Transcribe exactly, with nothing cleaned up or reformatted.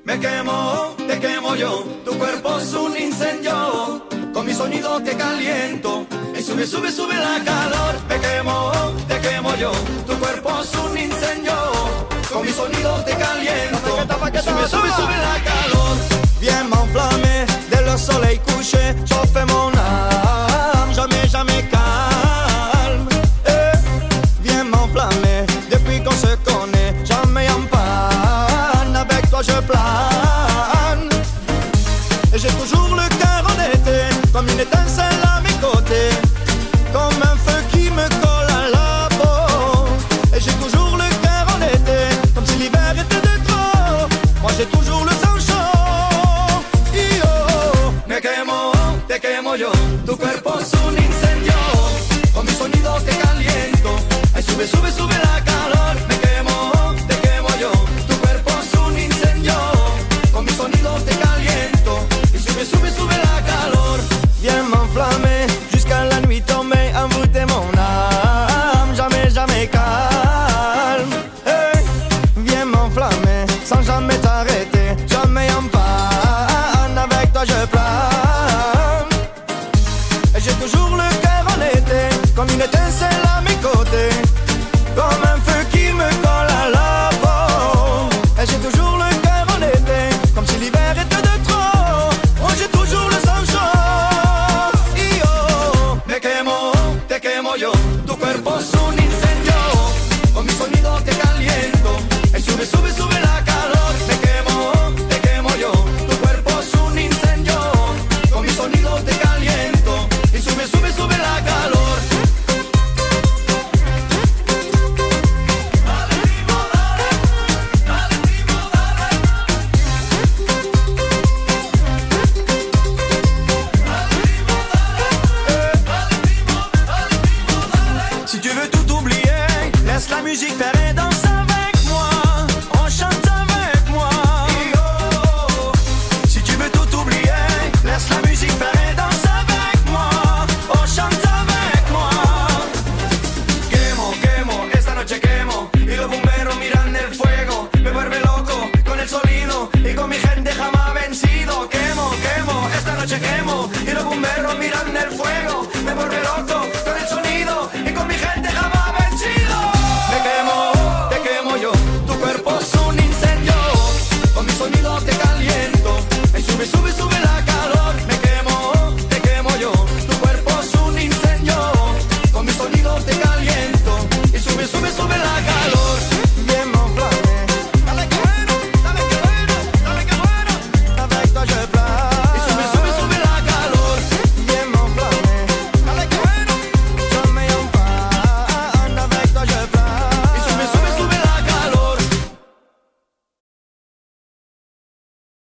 Me quemo, te quemo yo, tu cuerpo es un incendio, con mi sonido te caliento, y sube, sube, sube la calor. Me quemo, te quemo yo, tu cuerpo es un incendio, con mi sonido te caliento, y sube, sube, sube la calor. Viens m'enflammer, dès le soleil couché, chauffe mon âme, jamais, jamais calme. Eh, viens m'enflammer, depuis qu'on se connaît, jamais en panne, avec toi je plane. Et j'ai toujours le cœur en été, comme une étincelle à mes côtés, comme un feu qui me colle à la peau. Et j'ai toujours le cœur en été, comme si l'hiver était de trop. Moi j'ai toujours le sang chaud. Yo, me quemo, te quemo yo, tu cuerpo es un incendio, con mi sonido te caliento, ay sube, sube, sube la calor. Me quemo, te quemo yo, tu cuerpo es un incendio, con mi sonido te caliento, y sube, sube, sube la calor. Viens m'enflammer, jusqu'à la nuit tombée, envoûter mon âme, jamais, jamais calme. Hey, viens m'enflammer, sans jamais